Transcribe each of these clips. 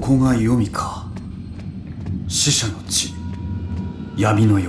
こが黄泉か。死者の地、闇の世。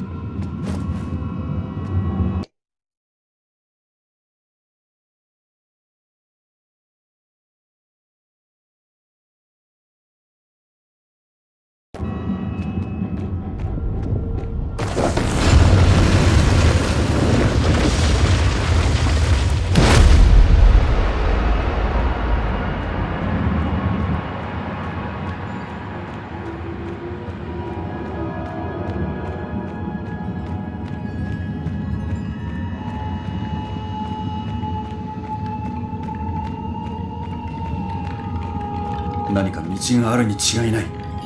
何か道があるに違いない。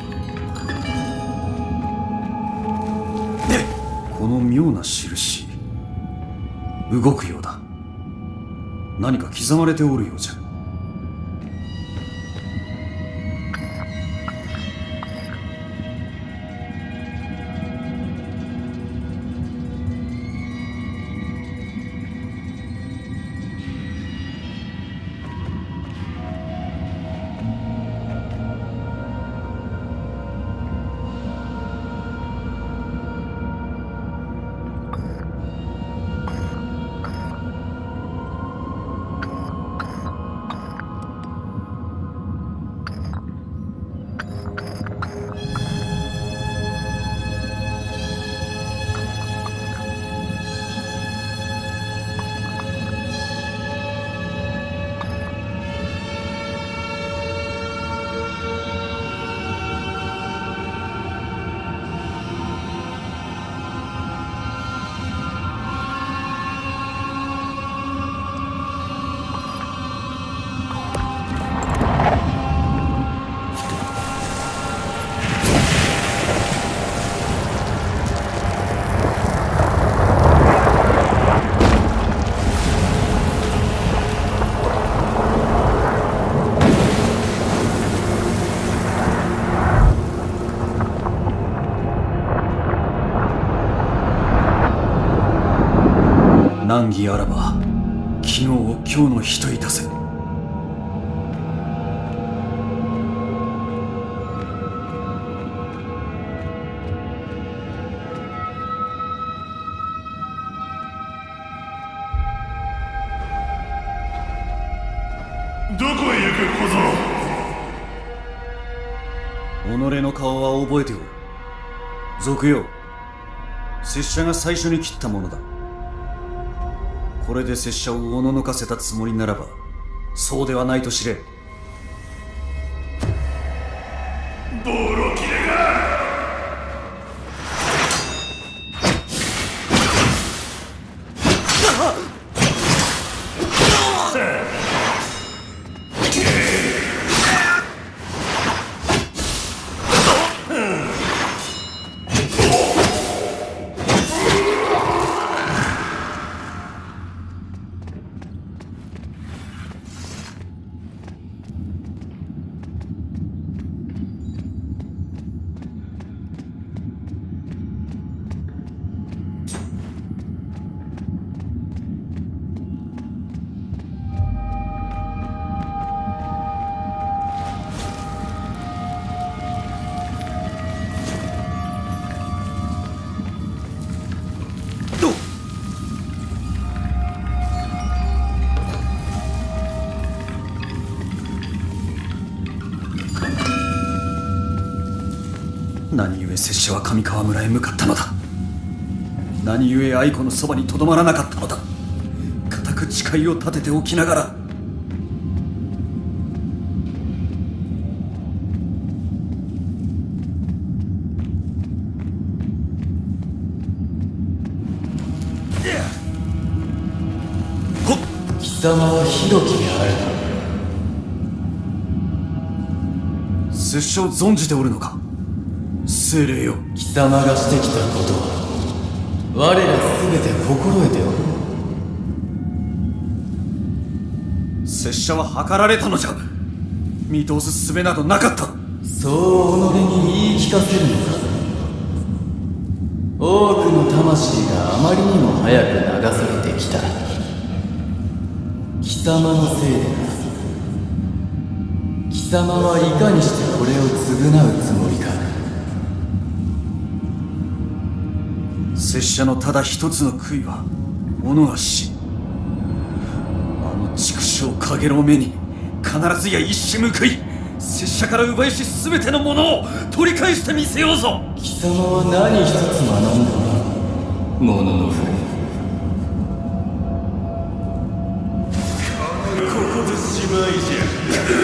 この妙な印、動くようだ。何か刻まれておるようじゃ。難儀あらば昨日を今日の日といたせ。 どこへ行く小僧。 己の顔は覚えておる。賊よ、拙者が最初に切ったものだ。これで拙者をおののかせたつもりならば、そうではないと知れ。 ボロキレが。何故拙者は上川村へ向かったのだ。何故愛子のそばにとどまらなかったのだ。固く誓いを立てておきながら。 貴様はHirokiであるな。 拙者を存じておるのか。精霊よ。 貴様がしてきたことは我ら全て心得ておる。 拙者は計られたのじゃ。見通す術などなかった。 そう己に言い聞かせるのか。多くの魂があまりにも早く流されてきた。貴様のせいでな。貴貴様はいかにしてこれを償うつもりか。 拙者のただ一つの悔いは己が死。あの畜生かげろうめに必ずや一矢報い、拙者から奪いし全てのものを取り返してみせようぞ。 貴様は何一つ学んだもののふれ。 ここでしまいじゃ。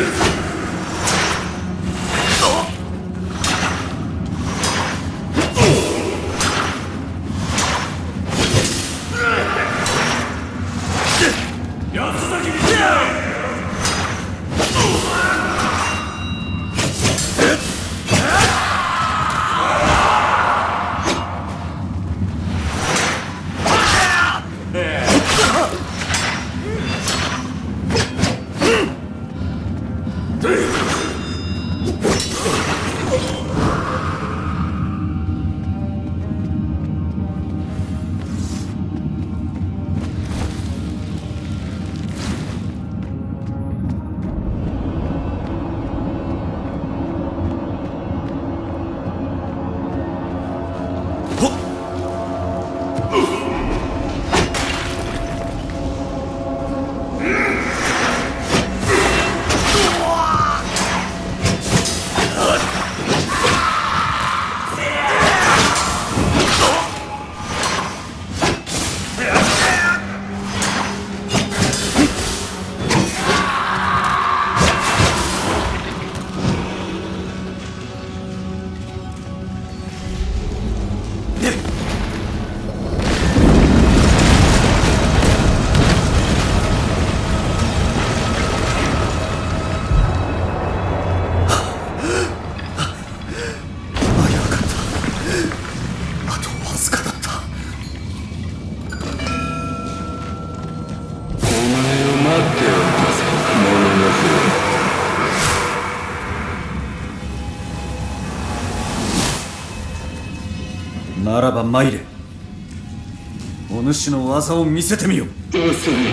ならば参れ。お主の技を見せてみよ。 遅すぎる。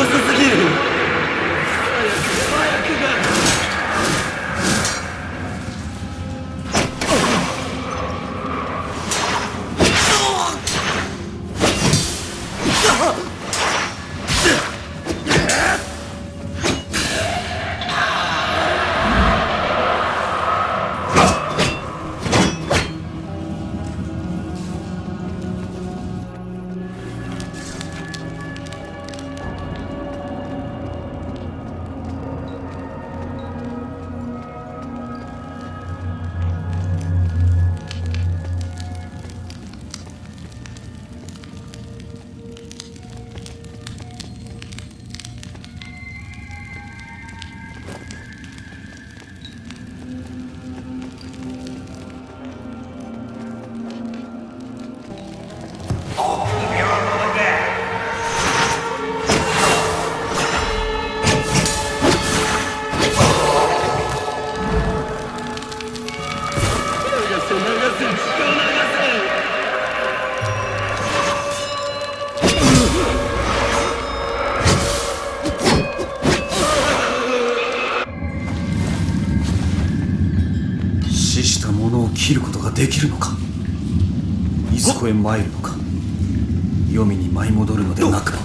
死した者を切ることができるのか。いずこへ参るのか。黄泉に舞い戻るのでなくば。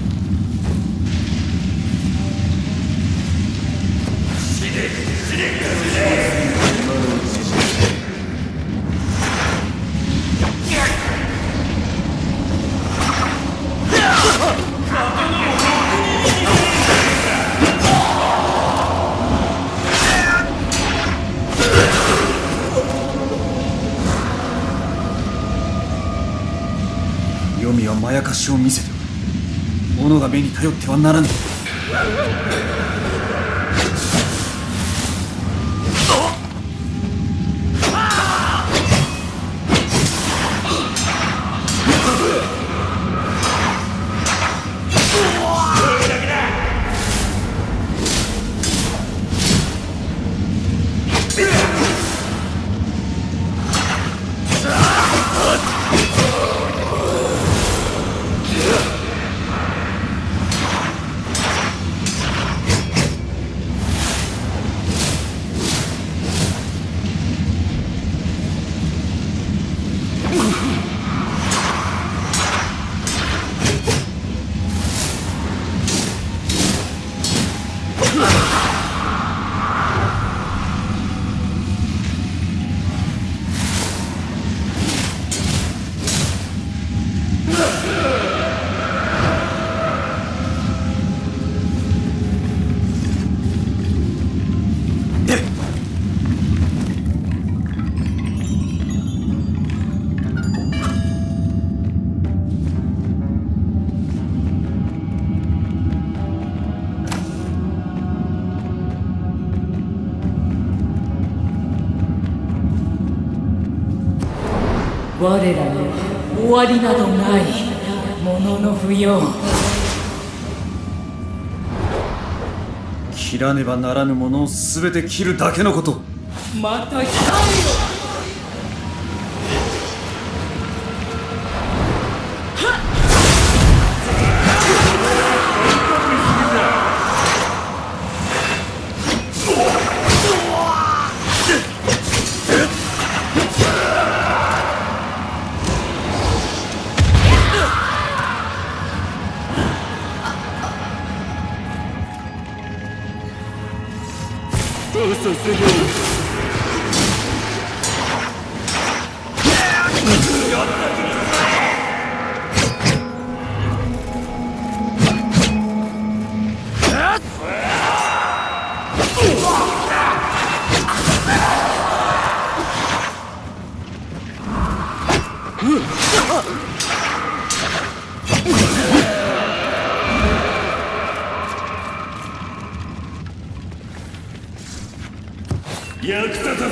黄泉はまやかしを見せておる。己が目に頼ってはならぬ。 我らには終わりなどない。ものの不要。 切らねばならぬものを全て切るだけのこと。 また来たよ。 役立たずだ。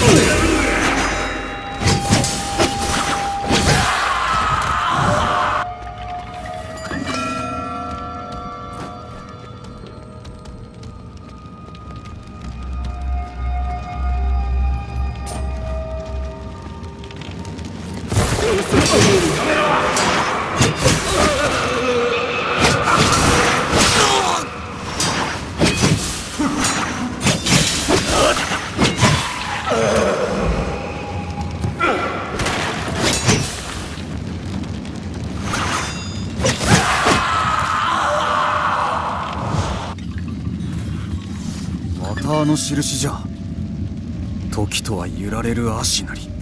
またあの印じゃ。時とは揺られる足なり。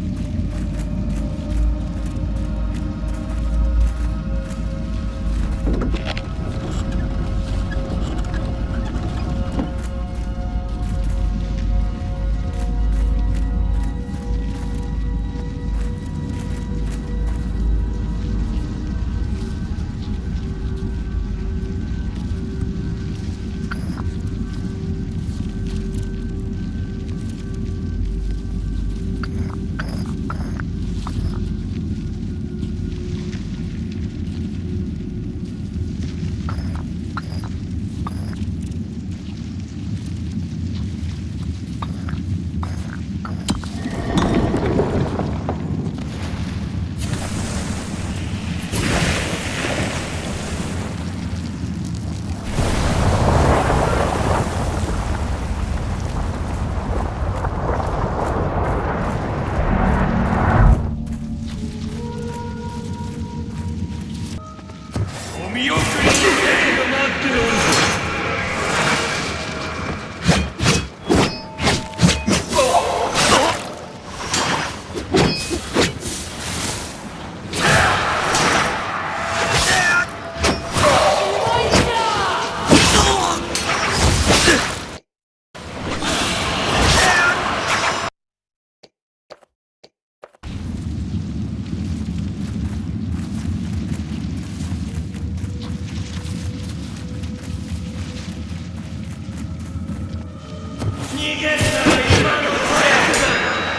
見送りの兵が待っておるぞ。逃げるなら今の早くだ。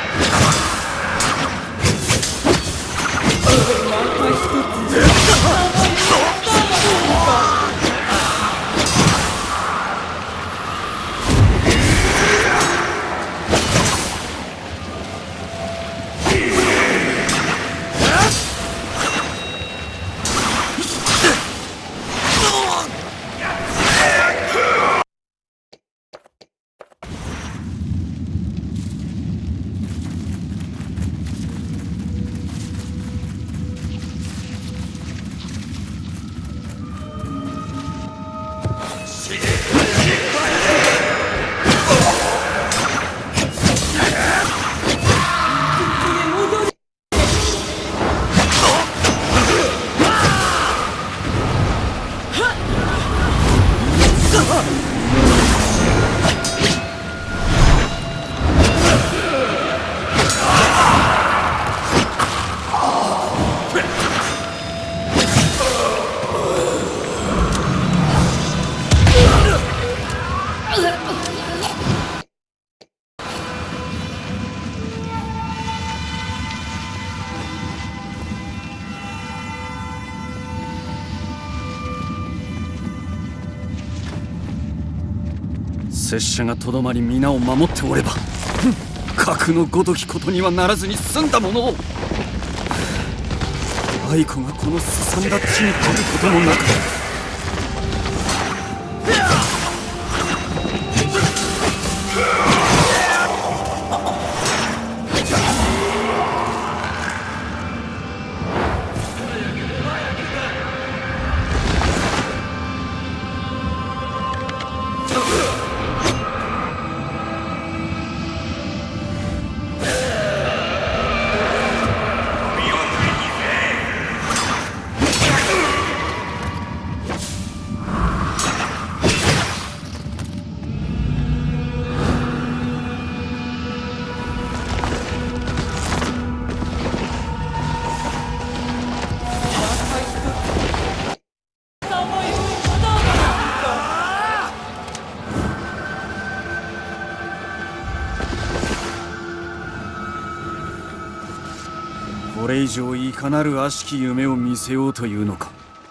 また一つ。 拙者がとどまり皆を守っておれば核のごときことにはならずに済んだものを、愛子がこのすさんだ地に飛ぶこともなく、これ以上いかなる悪しき夢を見せようというのか。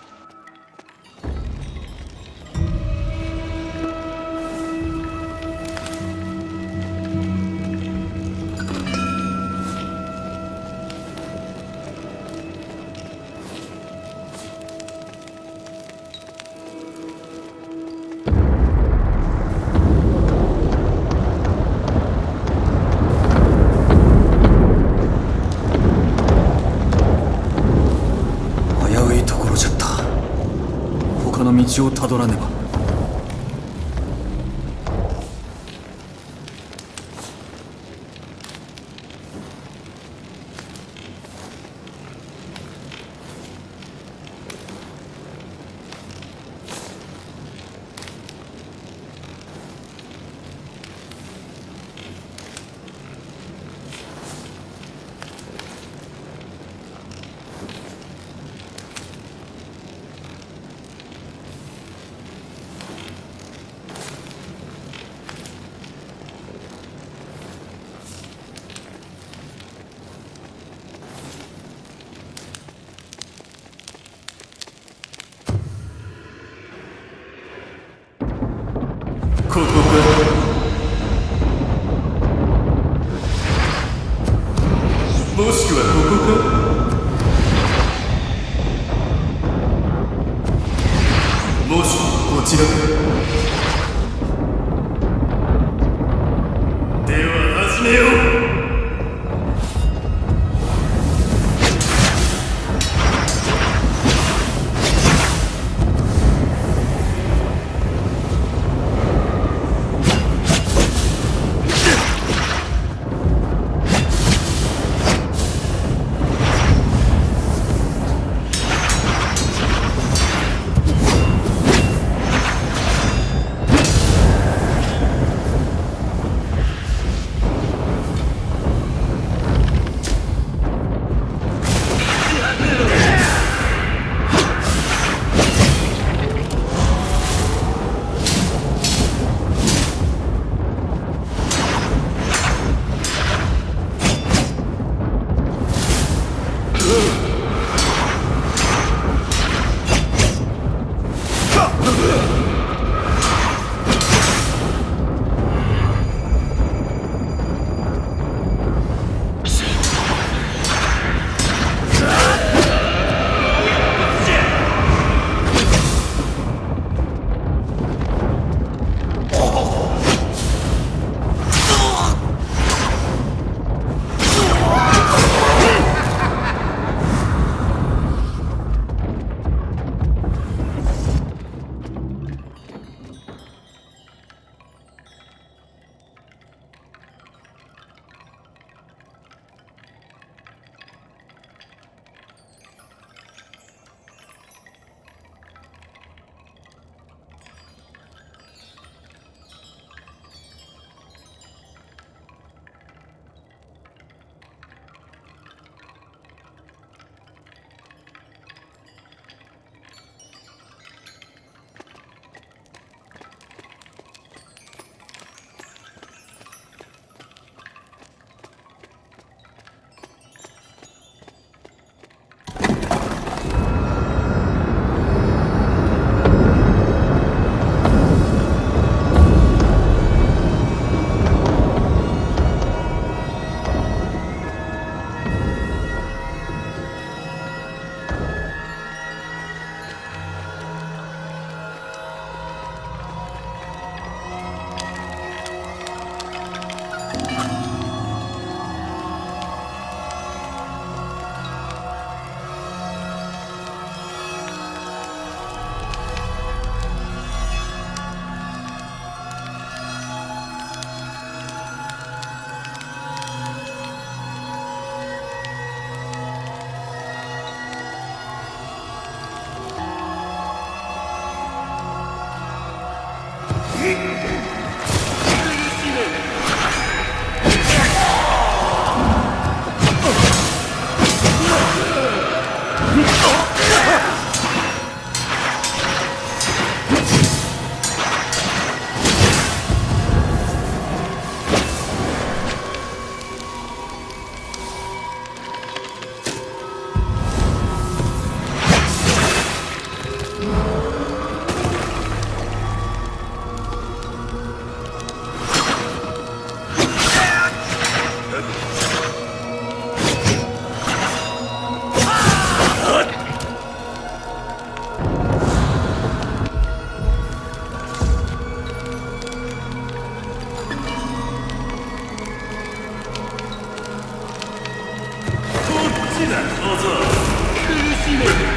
道をたどらねば。ここか。もしくはここか。もしくはこちらか。では始めよう。 しめる。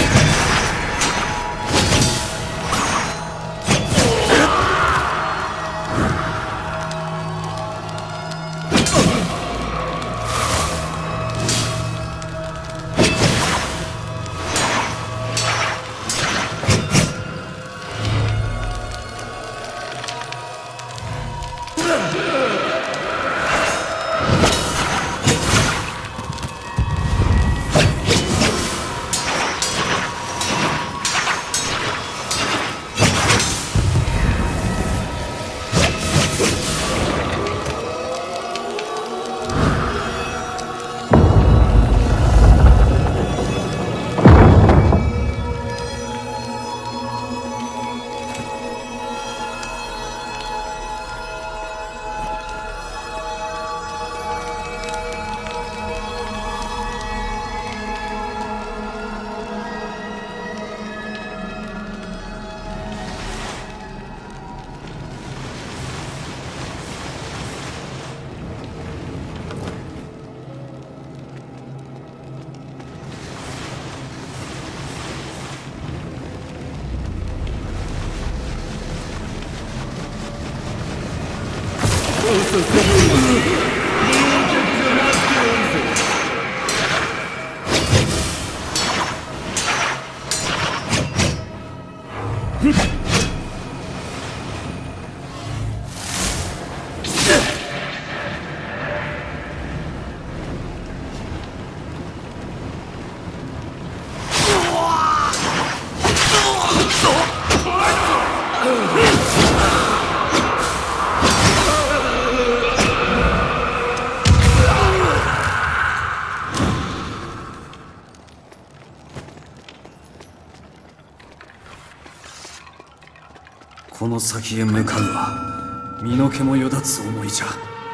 この先へ向かうは身の毛もよだつ思いじゃ。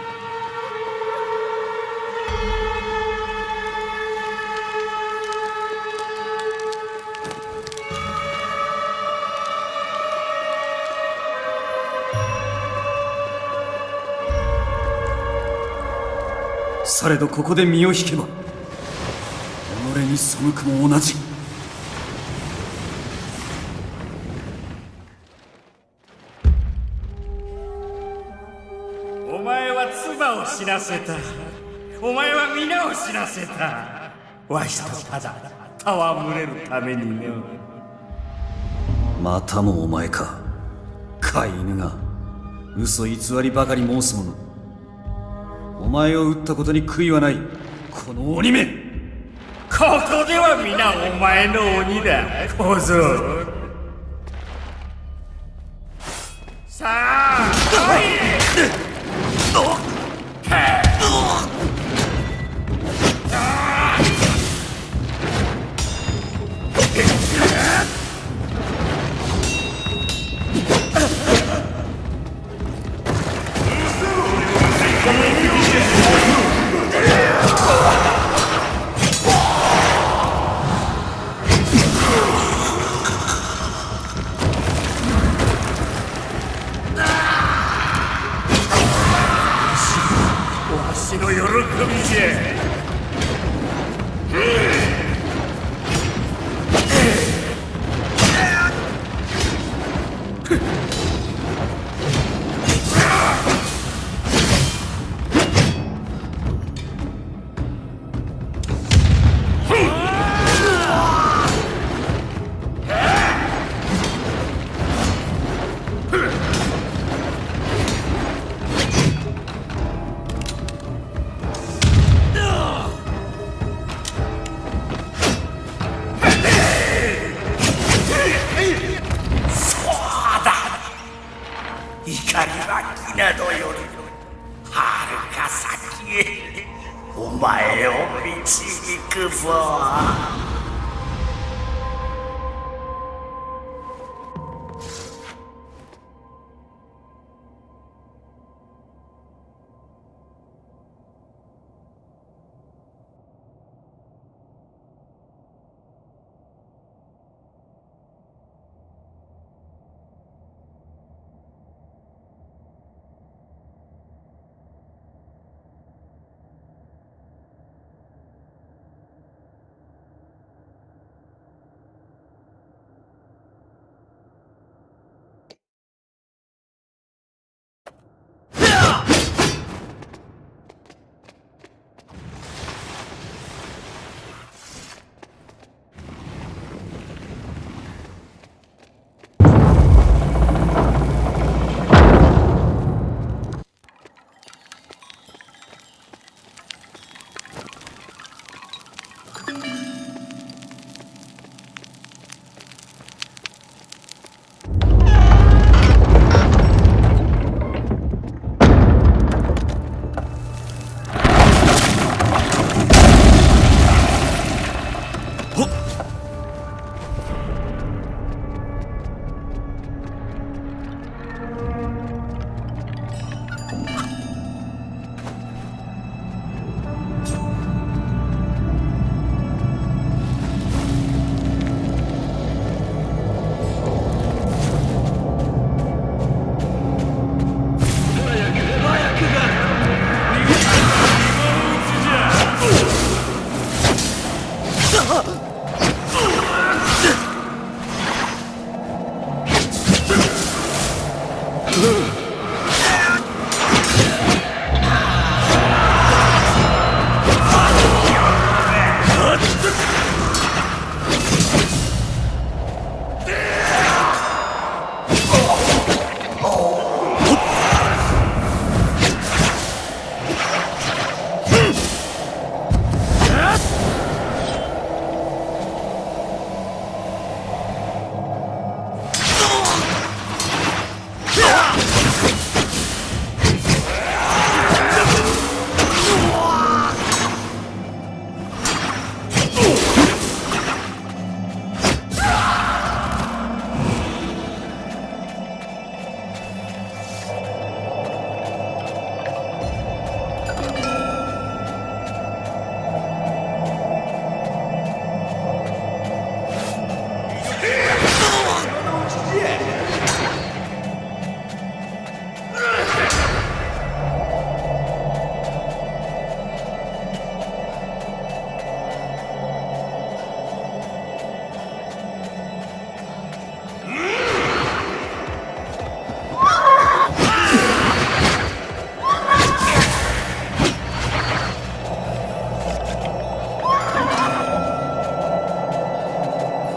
されどここで身を引けば己に背くも同じ。 お前は妻を死なせた。お前は皆を死なせた。わしとただ戯れるためにね。 またもお前か、飼い犬が。嘘偽りばかり申す者。お前を撃ったことに悔いはない、この鬼め。 ここでは皆お前の鬼だ、小僧。さあ来い。わしの喜びじゃ。怒りは木などよりはるか先へお前を導くぞ。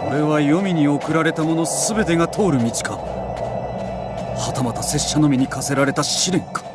これは黄泉に送られたもの全てが通る道か、はたまた拙者のみに課せられた試練か。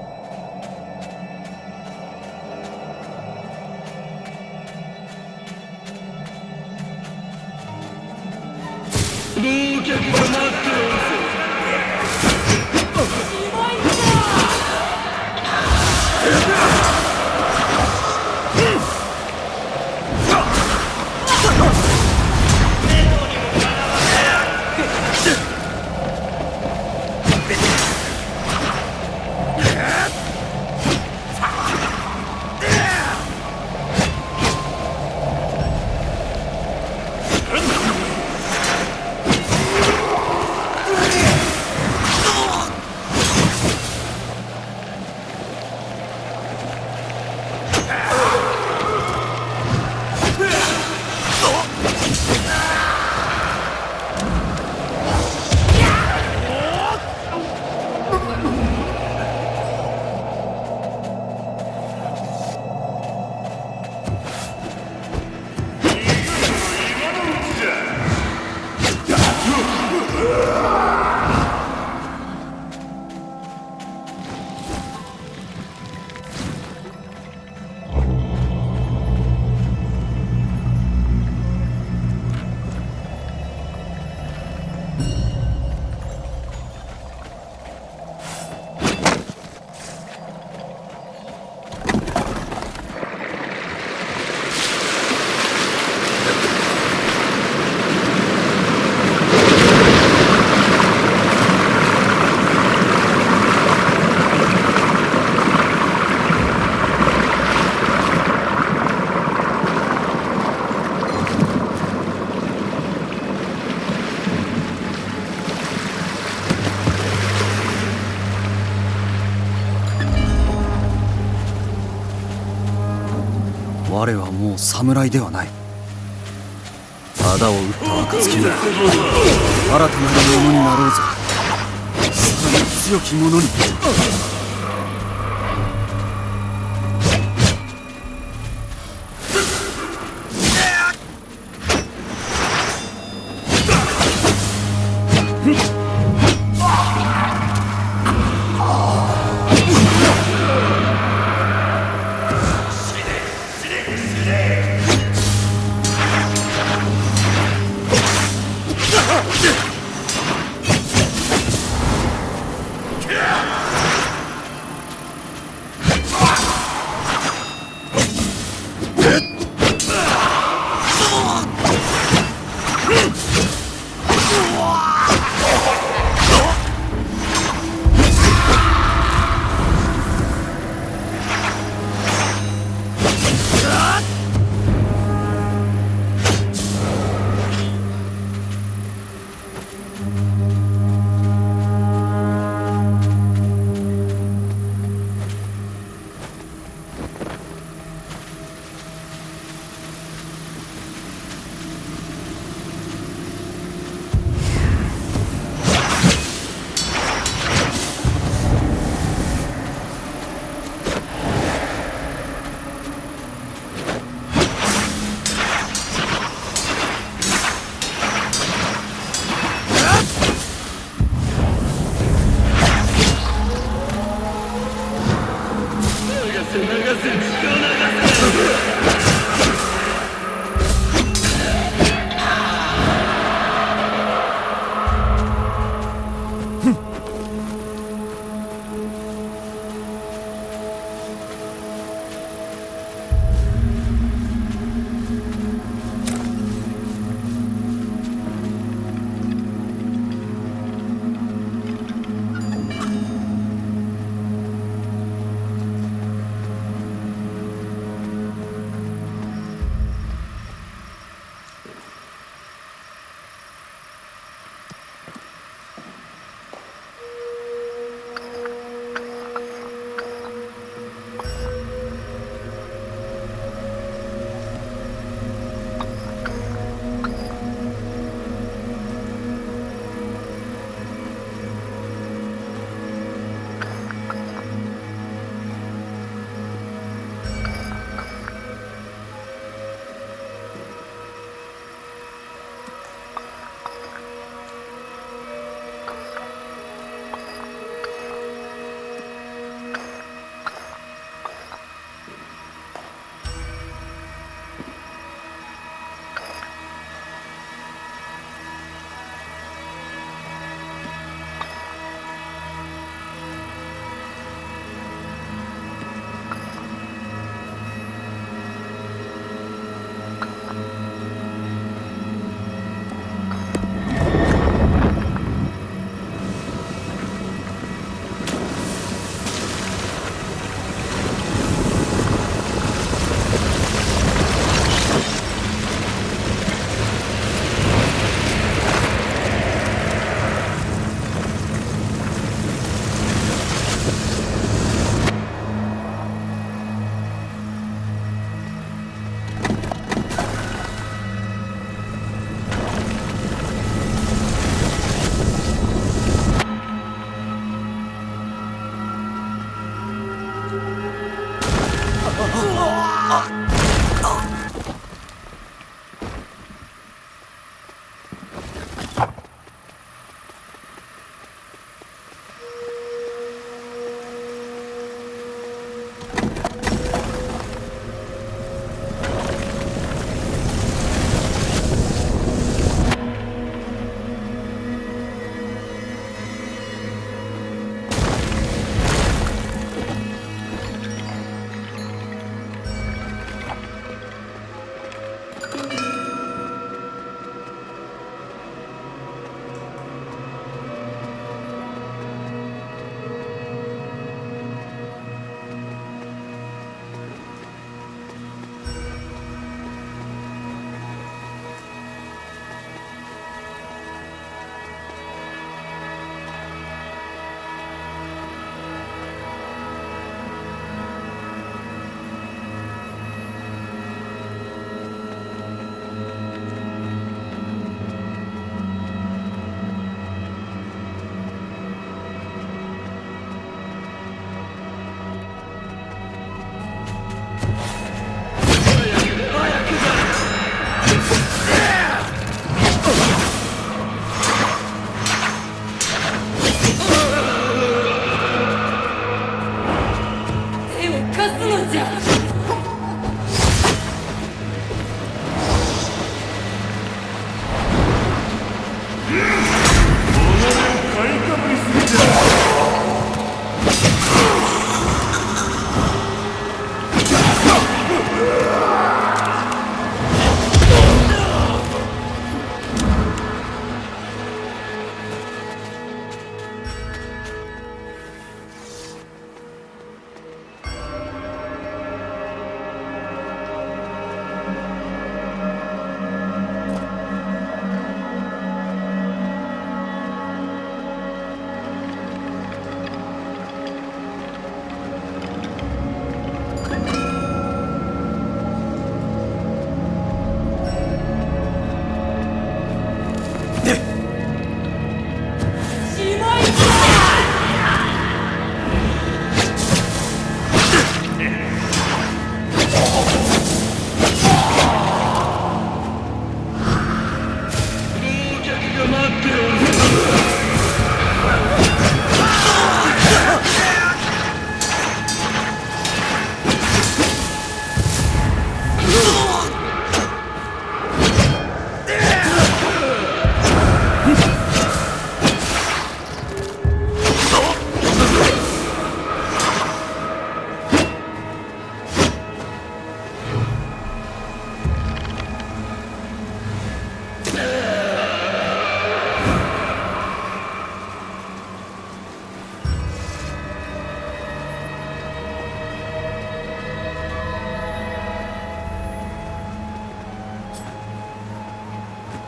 我はもう侍ではない。仇を討った暁には新たなる者になろうぞ。さらに強き者に。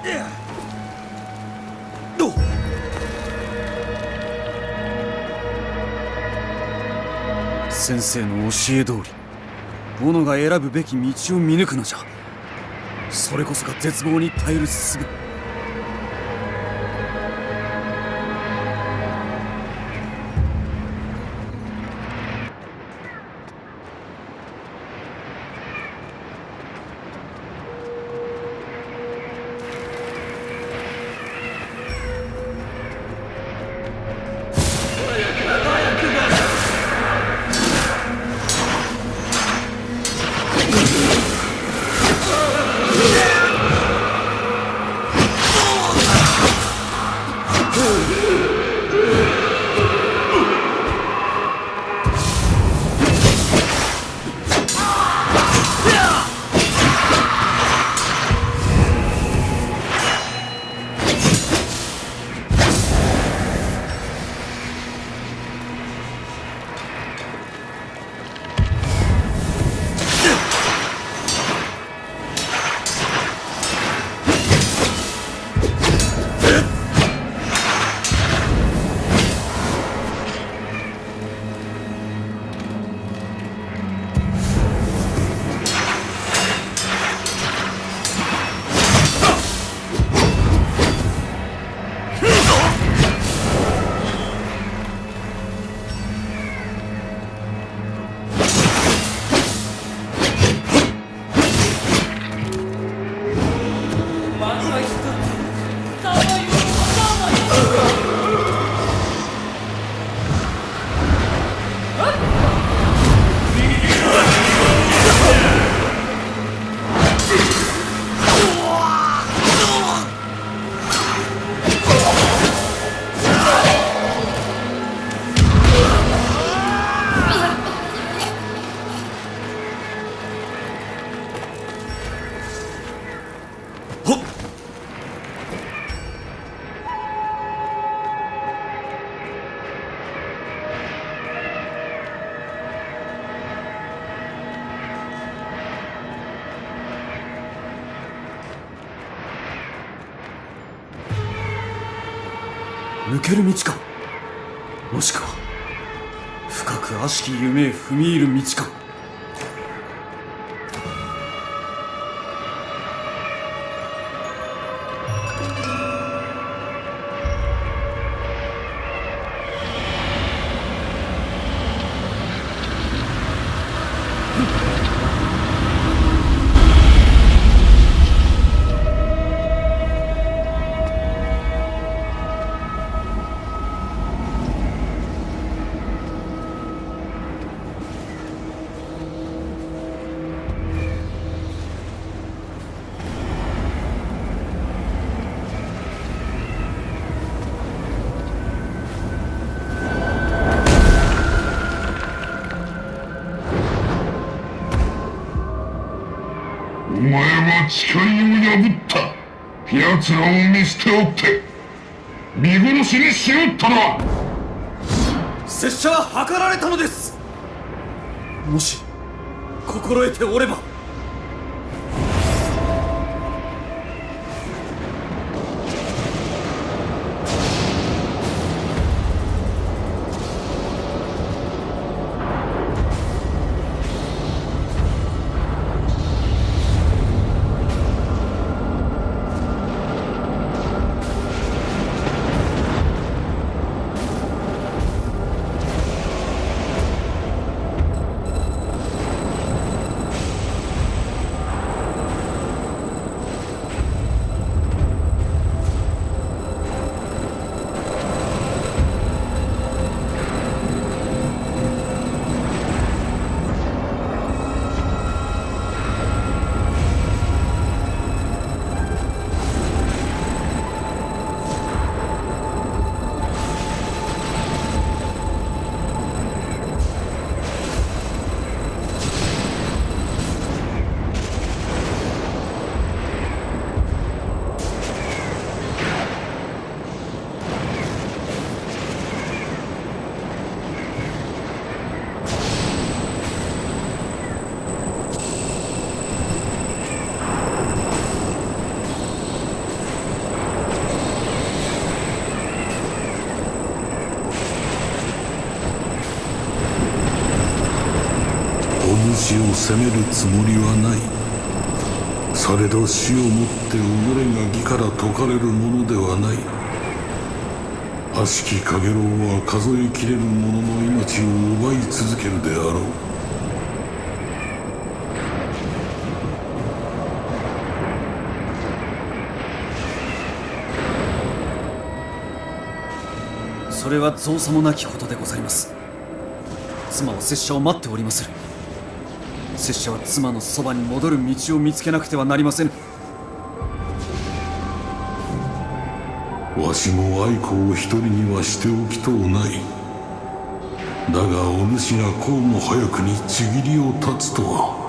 先生の教え通り、己が選ぶべき道を見抜くのじゃ。それこそが絶望に耐える術。抜ける道か、もしくは深く悪しき夢へ踏み入る道か。 お前は誓いを破った。奴らを見捨ておって見殺しにしおったな。 拙者は計られたのです。もし心得ておれば。 命を責めるつもりはない。されど死をもって己が義から解かれるものではない。悪しき陽炎は数えきれる者の命を奪い続けるであろう。 それは造作もなきことでございます。妻は拙者を待っておりまする。拙者は妻のそばに戻る道を見つけなくてはなりませぬ。 わしも愛子を一人にはしておきとうない。だがお主がこうも早くにちぎりを断つとは。